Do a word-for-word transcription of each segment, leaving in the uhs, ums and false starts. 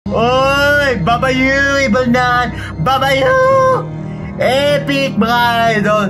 Oy! Babayu! Ibang na! Babayu! Epic mga idol!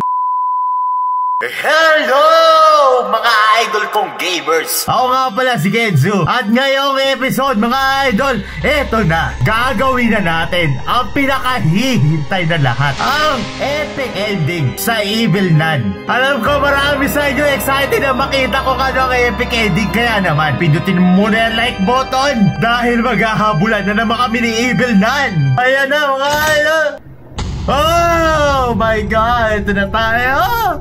Hello mga idol kong gamers! Ako nga pala si Kenzo. At ngayong episode mga idol, eto na, gagawin na natin ang pinakahihintay na lahat, ang epic ending sa Evil Nun. Alam ko marami sa inyo excited na makita ko kano ang epic ending. Kaya naman, pindutin mo muna yung like button dahil maghahabulan na naman kami ni Evil Nun. Ayan na mga idol. Oh my god, ito na tayo.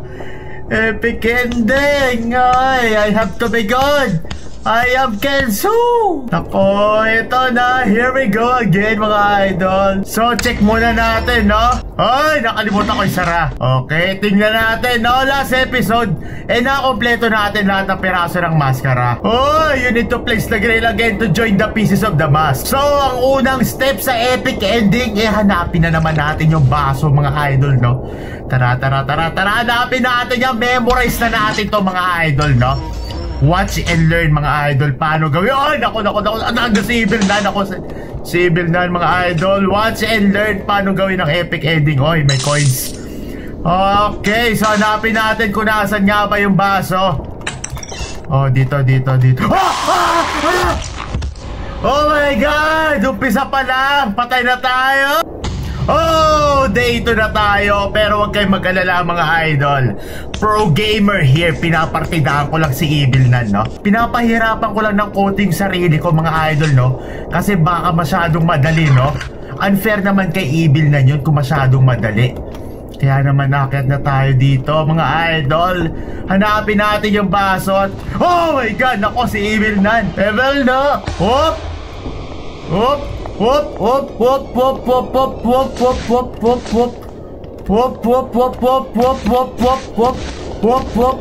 Epic ending! Ay, I have to be good! I am Kenzo! Nako, ito na! Here we go again mga idol! So, check muna natin, no? Ay, nakalimutan ko yung sara! Okay, tingnan natin, no? Last episode, eh nakakompleto natin lahat ng piraso ng maskara. Oh, you need to place the grail again to join the pieces of the mask. So, ang unang step sa epic ending, eh hanapin na naman natin yung baso mga idol, no? Tara, tara, tara, tara! Hanapin natin yung memorize na natin to mga idol, no? Watch and learn mga idol. Paano gawin? Ay, naku, naku, naku. Nandun si Evil Nun. Ako si Evil Nun mga idol. Watch and learn paano gawin ng epic ending. Oy, may coins. Okay, so hanapin natin kung nasan nga ba yung baso. Oh, dito, dito, dito. Ah! Ah! Ah! Oh my god! Umpisa pa lang. Patay na tayo. Oh, dito na tayo. Pero huwag kayong mag-alala mga idol. Pro gamer here. Pinapartidahan ko lang si Evil Nun, no? Pinapahirapan ko lang ng konting sarili ko mga idol, no? Kasi baka masyadong madali, no? Unfair naman kay Evil Nun yun kung masyadong madali. Kaya naman nakit na tayo dito mga idol. Hanapin natin yung baso. Oh my god, nako si Evil Nun. Evil no. Hop. Hop. Whoop, whoop, whoop, whoop, whoop, whoop, whoop, whoop, whoop, whoop. Whoop, whoop, whoop, whoop, whoop, whoop, whoop, whoop, whoop, whoop.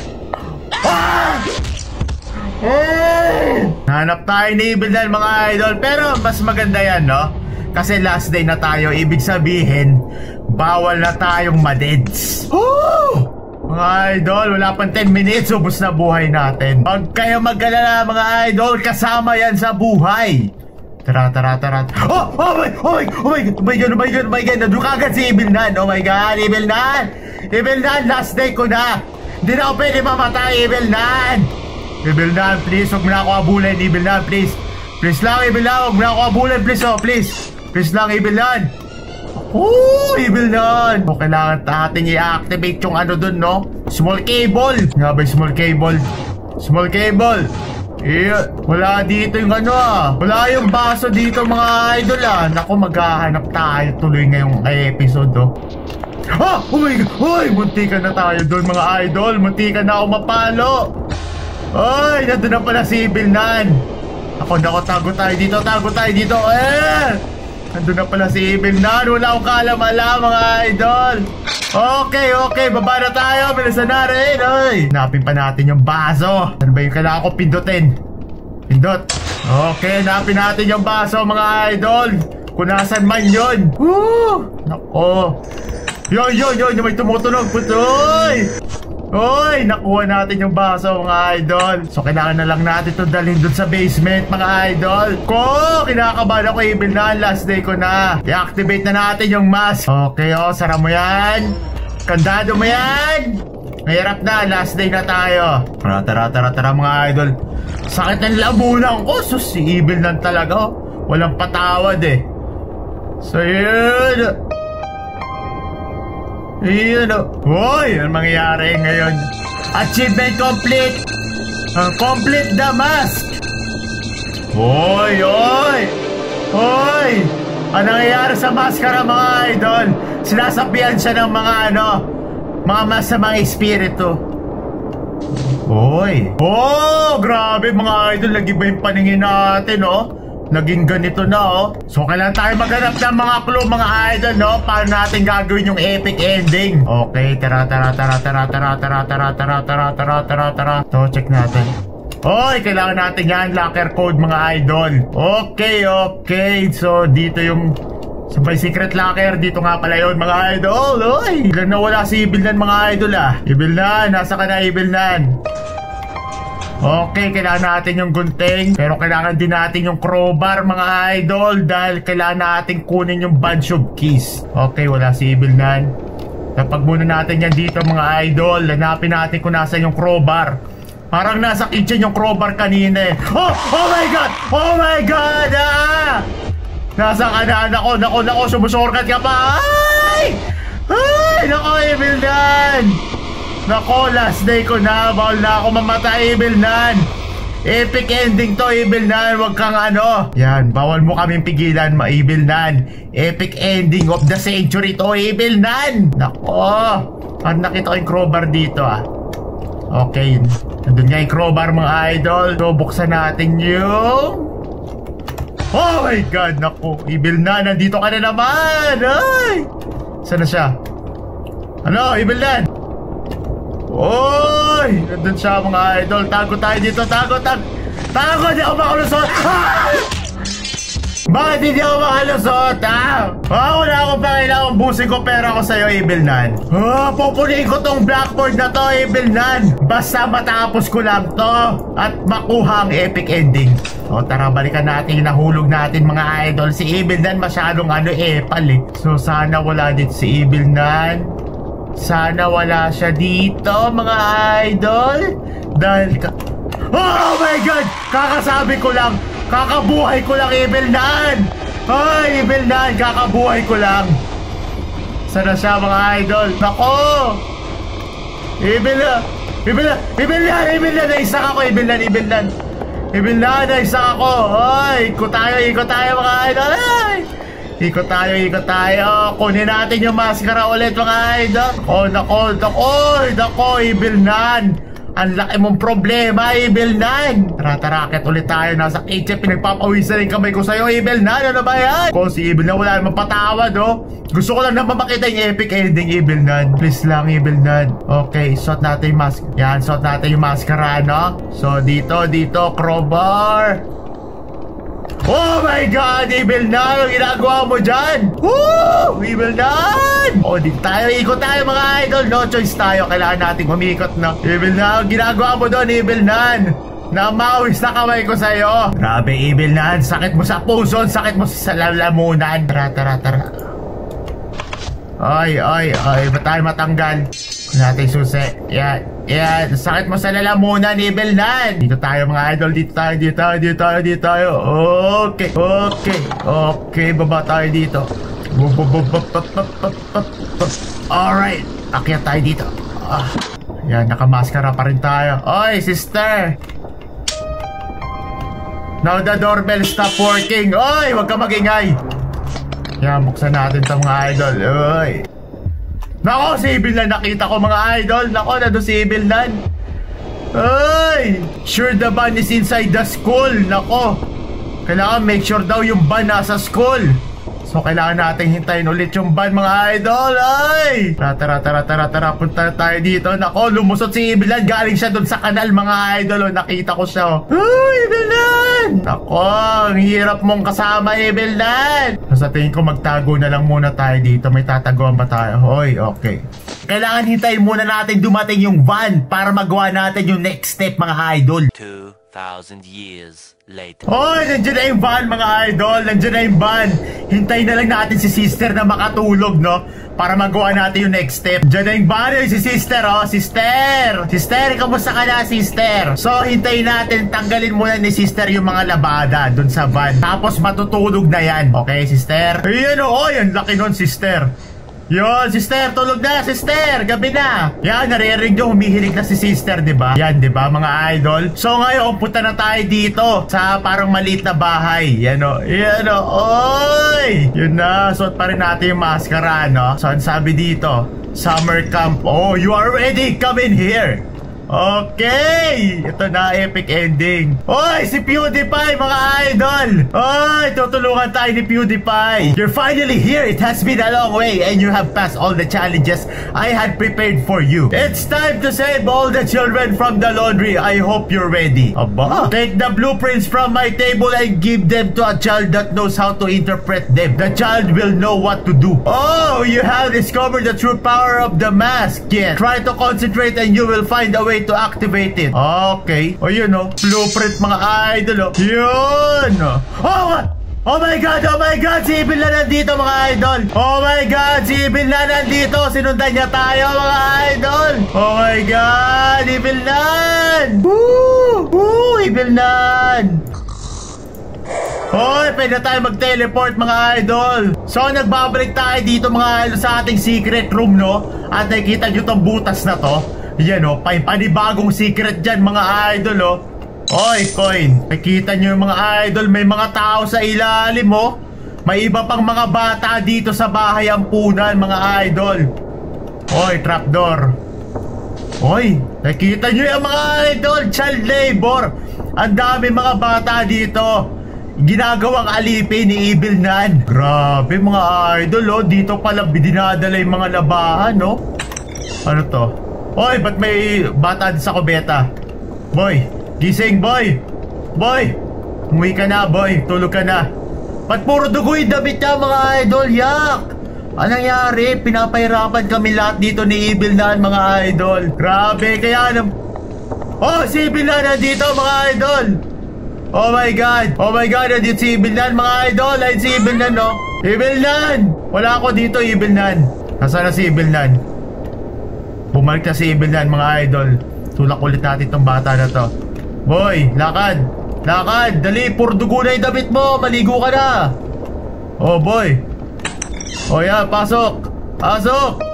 Ah! Eh! Hanap tayo ni Evil Nun mga idol. Pero mas maganda yan, no? Kasi last day na tayo. Ibig sabihin, bawal na tayong madeds. Woo! Mga idol, wala pang ten minutes. Ubus na buhay natin. Huwag kayo mag-alala mga idol. Kasama yan sa buhay. Tara, tara, tara. Oh! Oh my! Oh my! Oh my! Oh my god! Oh my god! Oh my god! Nandun ka agad si Evil Nun! Oh my god! Evil Nun! Evil Nun! Last day ko na! Hindi na ako pwede mamatay! Evil Nun! Evil Nun! Please! Huwag mo na ako abulin! Evil Nun! Please! Please lang! Evil Nun! Huwag mo na ako abulin! Please! Oh! Please! Please lang! Evil Nun! Oh! Evil Nun! So, kailangan natin i-activate yung ano dun, no? Small cable! Nga ba yung small cable? Small cable! Eh, wala dito yung ano ah. Wala yung baso dito mga idol ah. Naku, maghahanap tayo tuloy ngayong episode oh. Ah! Oh my god! Uy! Muntikan na tayo doon mga idol. Muntikan na ako mapalo. Ay! Nandun na pala si Evil Nun. Ako, naku, tago tayo dito. Tago tayo dito. Eh! Nandun na pala si Evil Nun. Wala akong kaalam-alam mga idol. Okay, okay, baba na tayo. Bilisan na rin, oy. Hanapin pa natin yung baso. Ano ba yung kailangan ko pindutin? Pindot. Okay, hanapin natin yung baso, mga idol. Kung nasan man yun. Woo! Nako. Yun, yun, yun, yung may tumutunog. Putoy! Oy, nakuha natin yung baso, mga idol. So, kailangan na lang natin ito dalhin dun sa basement, mga idol. Ko, kinakabahan ako, Evil Nun. Last day ko na. I-activate na natin yung mask. Okay, oh, sara mo yan. Kandado mo yan. Mahirap na, last day na tayo. Tara, tara, tara, tara, mga idol. Sakit ng lamunan ko. So, si Evil Nun talaga, oh. Walang patawad, eh. So, yun. Yun o. Uy, anong mangyayari ngayon? Achievement complete. uh, Complete the mask. Uy, uy. Uy, anong nangyayari sa maskara mga idol? Sinasapian siya ng mga ano, mga masamang espiritu. Uy. Oh, grabe mga idol. Nag-iba yung paningin natin oh. Naging ganito na oh. So kailangan tayo maghanap ng mga clue mga idol no. Paano natin gagawin yung epic ending. Okay, tara tara tara tara tara tara tara tara tara tara tara tara. So check natin. Oy, kailangan natin yan. Locker code mga idol. Okay, okay. So dito yung sa may secret locker. Dito nga pala yun mga idol. Oy, ilan na wala si Evil Nun mga idol ah. Evil Nun, nasa ka na Evil Nun? Okay, kailangan natin yung gunting. Pero kailangan din natin yung crowbar, mga idol. Dahil kailangan natin kunin yung bunch of keys. Okay, wala si Evil Nan. Tapag muna natin yan dito, mga idol. Hanapin natin kung nasa yung crowbar. Parang nasa kitchen yung crowbar kanina eh. Oh! Oh my God! Oh my God! Ah! Nasa kanan ako, nako, nako, sumusorkat ka pa. Ay! Ay! Nako, Evil Nan! Nako, last day ko na. Bawal na ako mamatay, Evil Nan. Epic ending to, Evil Nan. Huwag kang ano. Yan, bawal mo kaming pigilan, ma Evil Nan. Epic ending of the century to, Evil Nan. Nako. Parang nakita ko yung crowbar dito ah. Okay, nandun nga yung crowbar, mga idol. So, buksan natin yung... Oh my God, naku, Evil Nan, nandito ka na naman. Ay! Saan na siya? Ano, Evil Nan? Oy! Nandun siya, mga idol. Tago tayo dito, tago, tago. Tago, di ako makalusot. Ah! Bakit hindi ako makalusot, ha? Ah, wala akong pakailangan busin ko pera ko sa'yo, Evil Nan. Ah, pupunin ko tong blackboard na to, Evil Nan. Basta matapos ko lang to at makuha ang epic ending. O, tara, balikan natin yung nahulog natin, mga idol. Si Evil Nan masyadong ano, epal eh. So, sana wala dito si Evil Nan. Sana wala siya dito, mga idol. Dahil ka... Oh my God! Kakasabi ko lang. Kakabuhay ko lang, Evil Nan. Ay, Evil Nan, kakabuhay ko lang. Sana siya, mga idol. Nako! Evil Nan! Evil Nan! Evil Nan! Evil Nan! Naisak ako, Evil Nan! Evil Nan! Evil Nan! Naisak ako! Ay! Ikot tayo! Ikot tayo, mga idol! Ay! Ikot tayo! Ikot tayo! Kunin natin yung maskara ulit, mga idol! Oh, nako! Nako! Nako! Evil Nan! Ang laki mong problema, Evil Nan. Tara, tara, akit ulit tayo. Nasa kitchen, pinagpapawisan rin kamay ko sa'yo, Evil Nan. Ano ba yan? Kung si Evil Nan, wala naman patawad, oh. Gusto ko lang naman makita yung epic ending, Evil Nan. Please lang, Evil Nan. Okay, suot natin yung mask. Yan, suot natin yung maskara, no? So, dito, dito, crowbar. Oh my God, Evil Nan! Ang ginagawa mo dyan? Woo! Evil Nan! O, dito tayo. Ikot tayo, mga idol. No choice tayo. Kailangan natin humikot, no? Evil Nan, ang ginagawa mo doon, Evil Nan. Namawis na kamay ko sa'yo. Grabe, Evil Nan. Sakit mo sa puso. Sakit mo sa lalamunan. Tara, tara, tara. Ay, ay, ay. Ba't tayo matanggal? Natin susi. Yan, yan. Sakit mo sa lalamunan, Evil Nan. Dito tayo, mga idol. Dito tayo, dito tayo, dito tayo, dito tayo. Okay, okay, okay. Baba tayo dito. Alright. Akyat tayo dito. Ah. Yan, nakamaskara pa rin tayo. Oy, sister. Now the doorbell stop working. Oy, wag ka magingay. Yan, buksan natin ito, mga idol. Oy. Nako, si Evil Nan nakita ko, mga idol. Nako, nado si Evil Nan. Ay! Sure the van is inside the school. Nako. Kailangan make sure daw yung van nasa school. So, kailangan natin hintayin ulit yung van, mga idol. Ay! Tara, tara, tara, tara, tara. Punta tayo dito. Nako, lumusot si Evil Nan. Galing siya doon sa kanal, mga idol. Nakita ko siya. Ay, Evil Nan! Nako, ang hirap mong kasama, Evil Nan. Sa tingin ko, magtago na lang muna tayo dito. May tataguan ba tayo? Hoy, okay. Kailangan hintayin muna natin dumating yung van para magawa natin yung next step, mga idol. two thousand years later. Hoy, nandiyan na yung van, mga idol. Nandiyan na yung van. Hintayin na lang natin si sister na makatulog, no? Para magawa natin yung next step. Diyan na yung van, yung si sister, oh. Sister! Sister, kamusta ka na, sister? So, hintayin natin. Tanggalin muna ni sister yung mga labada dun sa van. Tapos matutulog na yan. Okay, sister? Ayan, oh. Yan, laki nun, sister. Yon, sister, tulog na, sister. Gabi na. Yan, naririnig nyo, humihilig na si sister, diba? Yan, diba, mga idol? So, ngayon, punta na tayo dito sa parang maliit na bahay. Yan, o. Yan, o. Oy! Yun na, suot pa rin natin yung maskara, no? So, ang sabi dito, summer camp. Oh, you are ready? Come in here. Okay! Ito na, epic ending. Oy, si PewDiePie, mga idol! Oy, tutulungan tayo ni PewDiePie. You're finally here. It has been a long way and you have passed all the challenges I had prepared for you. It's time to save all the children from the laundry. I hope you're ready. Aba? Take the blueprints from my table and give them to a child that knows how to interpret them. The child will know what to do. Oh, you have discovered the true power of the mask. Yes. Try to concentrate and you will find a way way to activate it. Okay. O yun o. Blueprint mga idol o. Yun o. Oh, oh my god, oh my god. Si Evil na nandito mga idol. Oh my god, si Evil na nandito. Sinundan niya tayo mga idol. Oh my god, Evil Nan. Woo! Woo! Evil Nan. Hoy, pwede tayo mag-teleport mga idol. So, nagbabalik tayo dito mga idol sa ating secret room, no? At nakikita nyo tong butas na to. Yan, no? Panibagong secret dyan mga idol, no? Hoy, coin. Nakikita nyo yung mga idol. May mga tao sa ilalim, mo. May iba pang mga bata dito sa bahay ampunan mga idol. Hoy, trapdoor. Hoy, nakikita nyo yung mga idol. Child labor. Ang dami mga bata dito. Ginagawang alipin ni Evil Nan. Grabe mga idol, oh. Dito pala dinadala yung mga labahan, no? Ano to? Hoy, ba't may bata sa kubeta? Boy, gising, boy. Boy, umuwi ka na, boy. Tulog ka na. Ba't puro dugo yung damit niya, mga idol? Yak! Anong nangyari? Pinapahirapan kami lahat dito ni Evil Nan, mga idol. Grabe, kaya nam... Oh, si Evil Nan nandito, mga idol. Oh my god! Oh my god! Nandito si Evil Nan mga idol! Ayun si Evil Nan, no? Evil Nan! Wala ako dito, Evil Nan. Nasaan na si Evil Nan? Bumalik na si Evil Nan mga idol. Tulak ulit natin itong bata na to. Boy! Lakad! Lakad! Dali! Puro dugo na yung damit mo! Maligo ka na! Oh boy! Oh yan! Pasok! Pasok!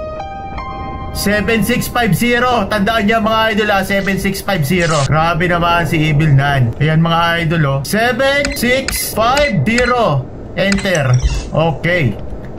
seven six five zero. Tandaan niya mga idol ha, seven six five zero. Grabe naman si Evil Nan. Ayan mga idol oh. seven six five zero. Enter. Okay.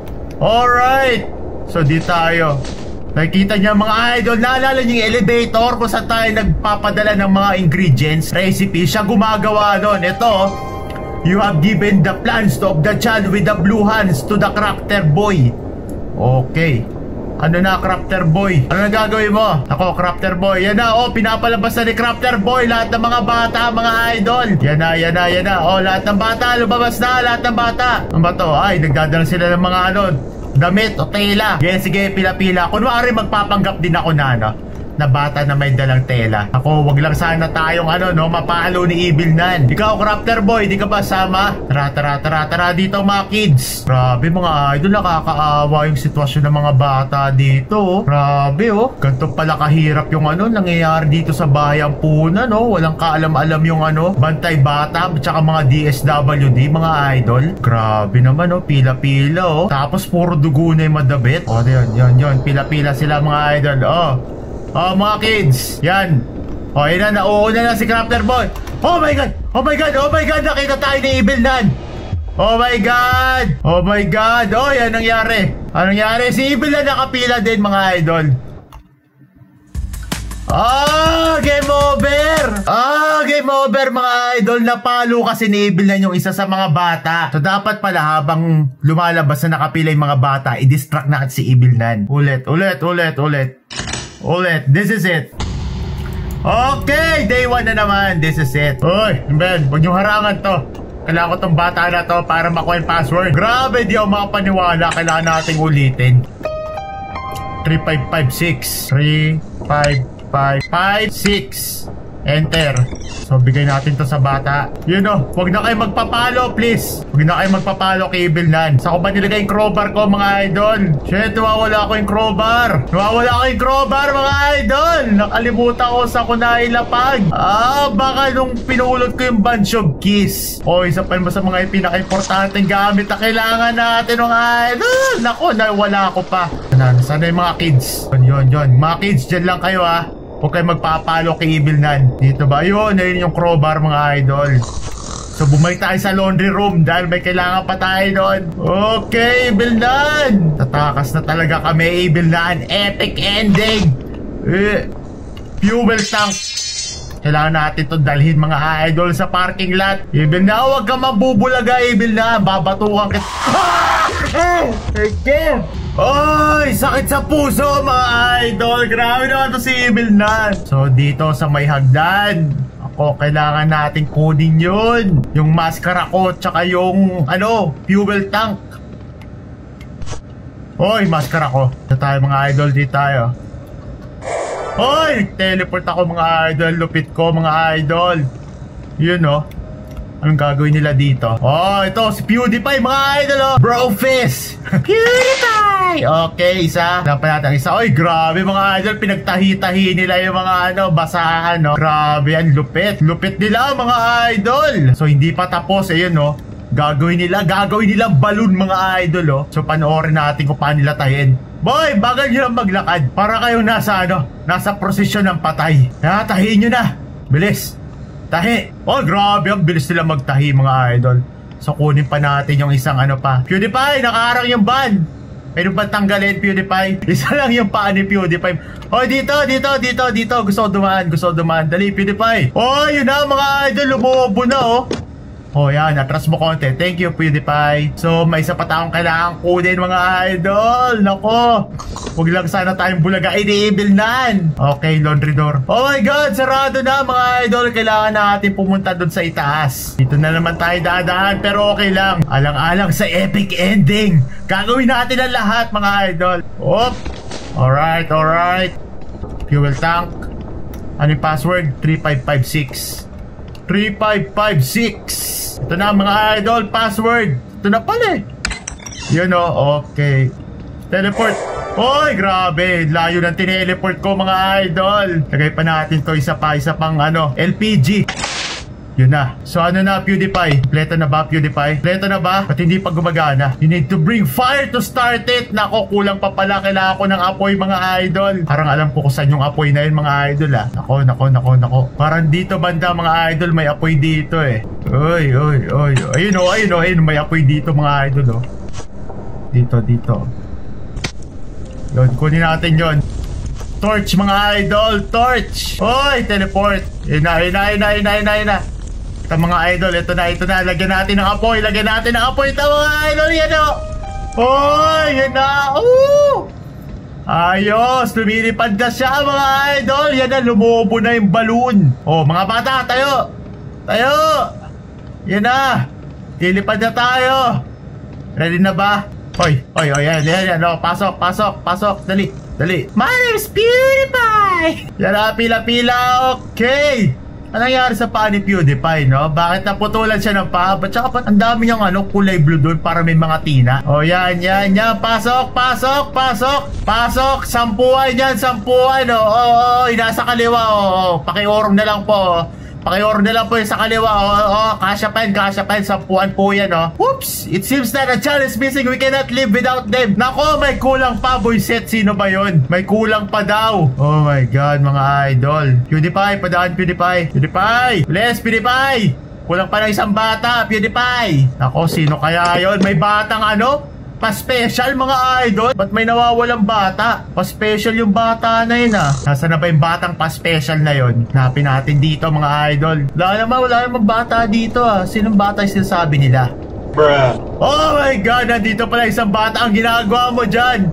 Alright. So di tayo. Nakikita niya mga idol. Naalala niyo yung elevator kung saan tayo nagpapadala ng mga ingredients, recipe. Siya gumagawa doon. Ito. You have given the plans of the child with the blue hands to the crafter boy. Okay. Ano na, crafter boy? Ano na gagawin mo? Ako, crafter boy. Yan na, oh, pinapalabas na ni crafter boy lahat ng mga bata, mga idol. Yan na, yan na, yan na. Oh, lahat ng bata, lumabas na, lahat ng bata. Ano ba to? Ay, nagdadala sila ng mga ano, damit o tela. Sige, sige, pila-pila. Kunwari, magpapanggap din ako na, ano, na bata na may dalang tela. Ako, wag lang sana tayong ano, no, mapalo ni Evil Nan. Ikaw, crafter boy, di ka ba sama? Tara, tara, tara, tara dito mga kids. Grabe mga idol, nakakaawa yung sitwasyon ng mga bata dito, oh. Grabe, oh. Ganito pala kahirap yung ano, nangyayari dito sa bahay ampunan, no. Walang kaalam-alam yung ano, bantay bata, tsaka mga D S W D, mga idol. Grabe naman, oh, pila-pila, oh. Tapos puro dugo na yung madabit. Oh, yan, yan, yan. Pila-pila sila mga idol, oh. Oh mga kids, yan. Oh yan na, nauuna na si crafter boy. Oh my god, oh my god, oh my god. Nakita tayo ni Evil Nan. Oh my god, oh my god. Oh yan nangyari. Anong nangyari? Si Evil Nan nakapila din mga idol. Ah, game over. Ah, game over mga idol. Napalo kasi ni Evil Nan yung isa sa mga bata. So dapat pala habang lumalabas na nakapila yung mga bata, i-distract na si Evil Nan. Ulit, ulit, ulit, ulit. Ulit, this is it. Okay, day one na naman. This is it. Uy, Ben, huwag niyong harangan to. Kailangan ko tong bata na to para makuha yung password. Grabe, di ako makapaniwala. Kailangan nating ulitin. three five five six three five five five six. Enter. So, bigay natin to sa bata. You know, huwag na kayo magpapalo, please. Huwag na kayo magpapalo kay Evil Nan. Sa ko ba nilagay yung crowbar ko, mga idol? Shit, nawawala ko yung crowbar. Nawawala ko yung crowbar, mga idol. Nakalimutan ko sa ko na ilapag. Ah, baka nung pinulot ko yung bunch of keys. O, isa pa mo sa mga pinaka-importanteng gamit na kailangan natin, mga idol. Naku, nawala ko pa. Sana yung mga kids. Yun, yun, yun. Mga kids, dyan lang kayo, ah. Huwag kayo magpapalo kay Evil Nan. Dito ba? Yun, ayun yung crowbar mga idol. So bumalik tayo sa laundry room dahil may kailangan pa tayo doon. Okay, Evil Nan. Tatakas na talaga kami, Evil Nan. Epic ending. Eh, fuel tank. Kailangan natin ito dalhin mga idol sa parking lot. Evil Nan, huwag ka mabubulaga, Evil Nan. Babatukan kita. Ah! Okay. Oy, sakit sa puso mga idol. Grabe naman to si Evil Nan. So dito sa may hagdan, ako kailangan natin kunin yun. Yung maskara ko tsaka yung ano, fuel tank. Oy, maskara ko. Dito tayo mga idol, dito tayo. Hoy! Teleport ako mga idol. Lupit ko mga idol. Yun oh. Anong gagawin nila dito? Oh, ito si PewDiePie mga idol oh. Brofist. PewDiePie. Okay, isa. Dapat natin isa. Oy, grabe mga idol. Pinagtahi-tahi nila yung mga ano, basahan no. Grabe yan, lupit. Lupit nila mga idol. So hindi pa tapos. Ayun no. Gagawin nila, gagawin nilang balloon mga idol oh. So panoorin natin kung paano nila tayin. Boy, bagal nyo lang maglakad. Para kayong nasa ano, nasa prosesyon ng patay. Ha, tahiin nyo na. Bilis. Tahi. Oh, grabe. Ang bilis nila magtahi mga idol. So kunin pa natin yung isang ano pa. PewDiePie, nakaarang yung ban. Pwede ba tanggalin PewDiePie? Isa lang yung paa ni PewDiePie. Oh, dito, dito, dito, dito. Gusto ko dumaan, gusto ko dumaan. Dali, PewDiePie. Oh, yun na mga idol. Lumubo na oh. Oh, yan. Atras mo konti. Thank you, PewDiePie. So, may isa pa taong kailangan kunin mga idol. Nako. Huwag lang sana tayong bulaga. Ini-evil nan. Okay, laundry door. Oh my God, sarado na mga idol. Kailangan natin pumunta doon sa itaas. Dito na naman tayo dadaan. Pero okay lang. Alang-alang sa epic ending. Gagawin natin ang lahat mga idol. Op. Alright, alright. Fuel tank. Ano yung password? three five five six. three five five six. Ito na mga idol, password. Ito na pala eh. Yun o, okay. Teleport. Oy, grabe. Layo ng tineleport ko mga idol. Lagay pa natin to isa pa, isa pang ano, L P G. Yun na. So ano na PewDiePie? Kompleto na ba PewDiePie? Kompleto na ba? At hindi pa gumagana. You need to bring fire to start it. Nako, kulang pa pala. Kailangan ko ng apoy mga idol. Parang alam ko kung saan yung apoy na yun mga idol ah. Nako, nako, nako, nako. Parang dito banda mga idol may apoy dito eh. Oy, oy, oy. Ayun o, ayun o, ayun. May apoy dito mga idol oh. Dito, dito. Yun, kunin natin yun. Torch mga idol, torch. Oy, teleport. Ina, ina, ina, ina, ina, ina. Ito mga idol, ito na, ito na. Lagyan natin ng apoy, lagyan natin ng apoy. Ito mga idol, yan o. Oy, yan na. Oo. Ayos, lumilipad na siya mga idol. Yan na, lumubo na yung balloon. Oh, mga bata, tayo. Tayo. Yan na. Lilipad na tayo. Ready na ba? Oy, oy, oy, yan, yan, yan. Oh, pasok, pasok, pasok. Dali, dali. My name is PewDiePie. Yan na, pila-pila. Okay. Anong nangyari sa paa ni PewDiePie, no? Bakit naputulan siya ng paa? Ba't saka pa ang dami niyang ano, kulay blue doon para may mga tina? O, yan, yan, yan. Pasok, pasok, pasok. Pasok. Sampuan yan, sampuan. O, o, o, nasa kaliwa. O, o. Pakiorong na lang po. O. Pakiorong na lang po yung sa kaliwa. O, o, kasya pa yan, kasya pa yan. Sampuan po yan, o. Whoops! It seems that a child is missing. We cannot live without them. Nako, may kulang pa, boy set. Sino ba yun? May kulang pa daw. Oh my God, mga idol. PewDiePie, padaan PewDiePie. PewDiePie! Bless, PewDiePie! Kulang pa ng isang bata, PewDiePie. Nako, sino kaya yun? May batang ano? Pa-special mga idol. Ba't may nawawalang bata? Pa-special yung bata na yun ah. Nasaan na ba yung batang pa-special na yun? Hanapin natin dito mga idol. Wala naman, wala naman bata dito ah. Sinong bata yung sinasabi nila? Bruh. Oh my God, nandito pala isang bata. Ang ginagawa mo dyan.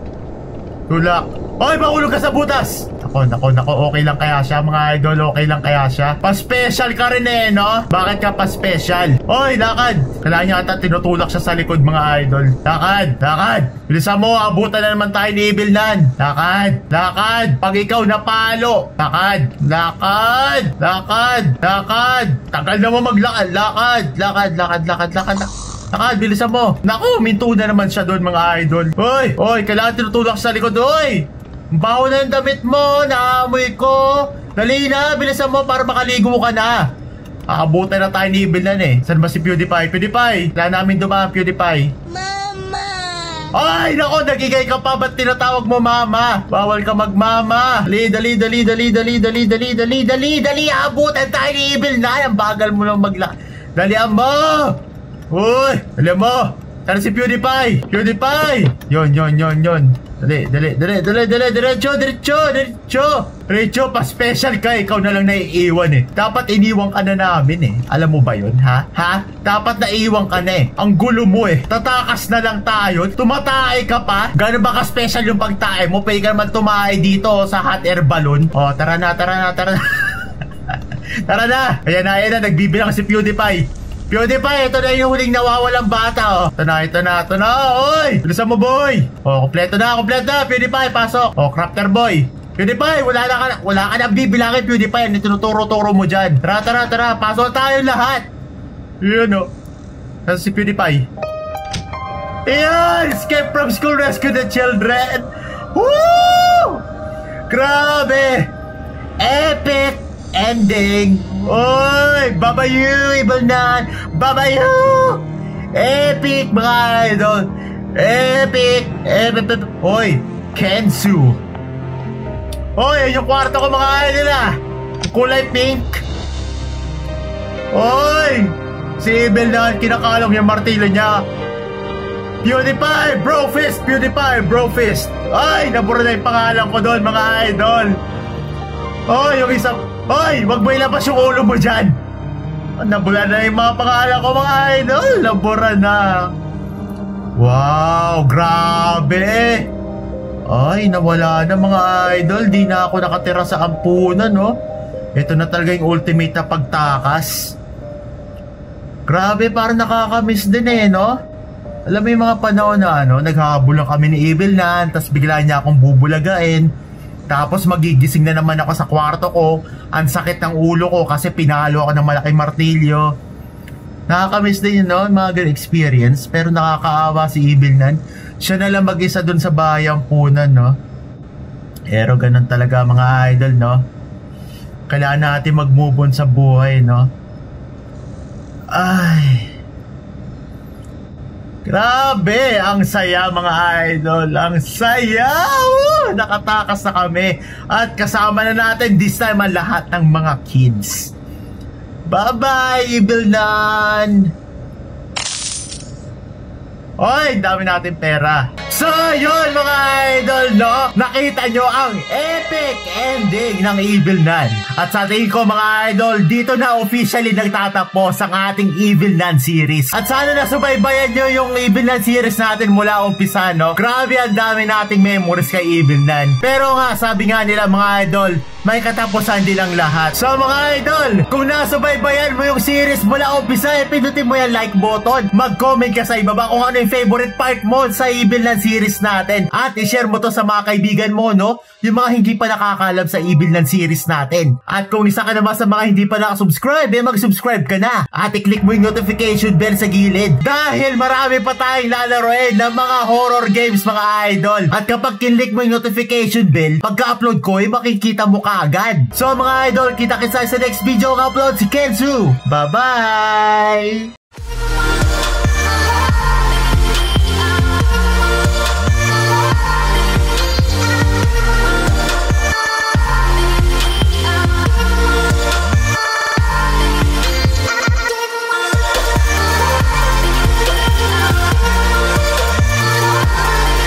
Tulak. Oy, mahulog ka sa butas. Nako, nako, nako. Okay lang kaya siya mga idol. Okay lang kaya siya. Pa-special ka rin eh, no? Bakit ka pa-special? Oy, lakad. Kailangan niya ata tinutulak siya sa likod mga idol. Lakad, lakad. Bilisan mo, abutan na naman tayo ni Evil Nan. Lakad, lakad. Pag ikaw napalo. Lakad, lakad, lakad, lakad. Tagal na mo maglakad. Lakad, lakad, lakad, lakad, lakad. Lakad, bilisan mo. Naku, minto na naman siya doon mga idol. Oy, oy, kailangan tinutulak sa likod. Oy, baho na yung damit mo. Naamoy ko. Dali na, bilisan mo para makaligo ka na. Aabutan na tayo ni Evil Nan eh. Saan ba si PewDiePie? PewDiePie, kailangan namin dumaan PewDiePie. Mama! Ay, nako, nagigay ka pa. Ba't tinatawag mo mama? Bawal ka magmama. Dali, dali, dali, dali, dali, dali, dali, dali, dali, dali. Aabutan tayo ni Evil Nan. Ang bagal mo lang magla... Dalian mo! Uy, dalian mo! Tara si PewDiePie! PewDiePie! Yon, yon, yon, yon. Dali, dali, dali, dali, dali, diretso, diretso, diretso. Diretso, pa-special ka. Ikaw na lang naiiwan eh. Dapat iniwan ka na namin eh. Alam mo ba yun, ha? Ha? Dapat naiiwan ka na eh. Ang gulo mo eh. Tatakas na lang tayo. Tumatae ka pa. Gano'n ba ka-special yung pagtae mo? Pwede ka naman tumae dito sa hot air balloon. O, tara na, tara na, tara na. Tara na. Ayan na, ayan na. Nagbibilang si PewDiePie. PewDiePie, ito na yung huling nawawalang bata, oh. Ito na, ito na, ito na, oy! Bilisan mo, boy! Oh, kompleto na, kompleto na, PewDiePie, pasok! Oh, Crafter Boy! PewDiePie, wala na ka na, wala ka na bibilangin, PewDiePie, ano tinuturo-turo mo dyan? Tara, tara, tara, pasok tayo lahat. Yun o. Saan si PewDiePie? Ayan! Escape from school, rescue the children! Woo! Grabe! Epic ending! Oy! Babayu, Evil Nun! Babayu! Epic, mga idol! Epic! Epic! Oy! Kensu! Oy! Yung kwarto ko, mga idol ah! Kulay pink! Oy! Si Evil Nun, kinakalong yung martilyo niya! PewDiePie, bro fist! PewDiePie, bro fist! Ay, nabura na yung pangalan ko doon, mga idol! Oy, yung isang... Oy, wag mo ilabas yung ulo mo dyan! Nabura na yung mga pangalan ko, mga idol! Nabura na! Wow, grabe! Ay, nawala na, mga idol. Di na ako nakatira sa ampunan, no? Ito na talaga yung ultimate na pagtakas. Grabe, parang nakakamiss din eh, no? Alam mo yung mga panahon na ano, naghahabol lang kami ni Evil Nun, tapos bigla niya akong bubulagain. Tapos magigising na naman ako sa kwarto ko. Ang sakit ng ulo ko kasi pinalo ako ng malaking martilyo. Nakakamiss din yun, no? Mga good experience. Pero nakakaawa si Evil Nun. Siya na lang mag-isa dun sa bayang punan, no? Pero ganun talaga, mga idol, no? Kailangan natin mag-move on sa buhay, no? Ay... Grabe, ang saya, mga idol. Ang saya. Woo! Nakatakas na kami. At kasama na natin this time ang lahat ng mga kids. Bye-bye, Evil Nun. Oy, dami natin pera. So, yun, mga idol, no? Nakita nyo ang epic ending ng Evil Nun. At sa tingin ko, mga idol, dito na officially nagtatapos ang ating Evil Nun series. At sana nasubaybayan nyo yung Evil Nun series natin mula umpisa, no? Grabe, ang dami nating memories kay Evil Nun. Pero nga, sabi nga nila, mga idol, may katapusan din ang lahat. So, mga idol, kung nasubaybayan mo yung series mula umpisa, eh, pindutin mo yung like button. Mag-comment ka sa ibaba kung ano yung favorite part mo sa Evil Nun series natin. At i-share mo to sa mga kaibigan mo, no? Yung mga hindi pa nakakalam sa Evil Nun series natin. At kung isa ka naman sa mga hindi pa nakasubscribe, eh mag-subscribe ka na. At i-click mo yung notification bell sa gilid. Dahil marami pa tayong lalaroin ng mga horror games, mga idol. At kapag kinlik mo yung notification bell, pagka-upload ko, eh makikita mo ka agad. So mga idol, kita-kita sa next video ng upload si Kensu. Bye-bye!